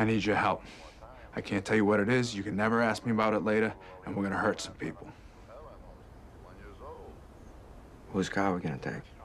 I need your help. I can't tell you what it is. You can never ask me about it later, and we're gonna hurt some people. Whose car are we gonna take?